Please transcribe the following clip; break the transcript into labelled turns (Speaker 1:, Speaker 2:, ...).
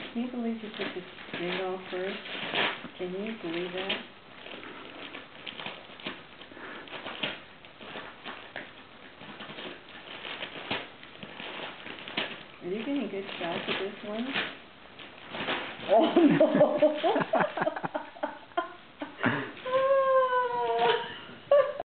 Speaker 1: Can you believe you took the string off first? Can you believe that? Are you getting good shots at this one? Oh no!